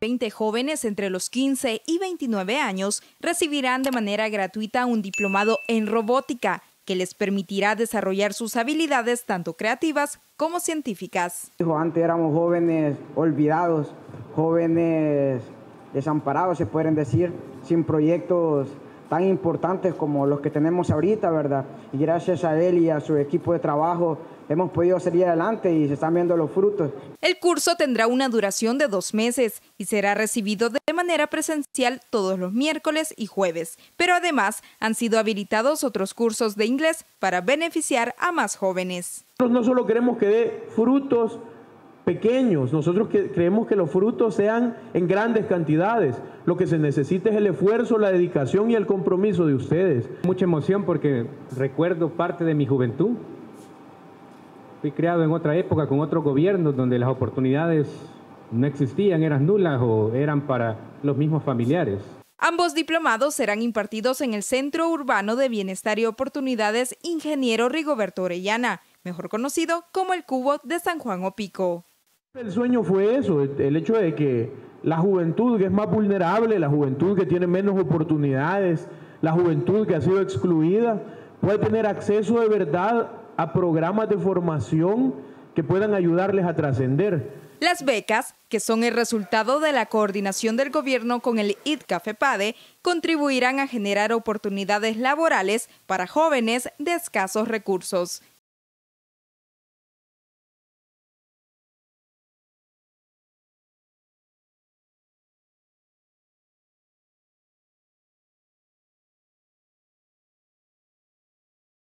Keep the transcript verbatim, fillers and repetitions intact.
veinte jóvenes entre los quince y veintinueve años recibirán de manera gratuita un diplomado en robótica que les permitirá desarrollar sus habilidades tanto creativas como científicas. Antes éramos jóvenes olvidados, jóvenes desamparados, se pueden decir, sin proyectos tan importantes como los que tenemos ahorita, ¿verdad? Y gracias a él y a su equipo de trabajo hemos podido salir adelante y se están viendo los frutos. El curso tendrá una duración de dos meses y será recibido de manera presencial todos los miércoles y jueves. Pero además han sido habilitados otros cursos de inglés para beneficiar a más jóvenes. Nosotros no solo queremos que dé frutos pequeños, nosotros que creemos que los frutos sean en grandes cantidades. Lo que se necesita es el esfuerzo, la dedicación y el compromiso de ustedes. Mucha emoción porque recuerdo parte de mi juventud. Fui criado en otra época con otros gobiernos donde las oportunidades no existían, eran nulas o eran para los mismos familiares. Ambos diplomados serán impartidos en el Centro Urbano de Bienestar y Oportunidades Ingeniero Rigoberto Orellana, mejor conocido como el Cubo de San Juan Opico. El sueño fue eso, el hecho de que la juventud que es más vulnerable, la juventud que tiene menos oportunidades, la juventud que ha sido excluida, puede tener acceso de verdad a programas de formación que puedan ayudarles a trascender. Las becas, que son el resultado de la coordinación del gobierno con el I D C A FEPADE, contribuirán a generar oportunidades laborales para jóvenes de escasos recursos.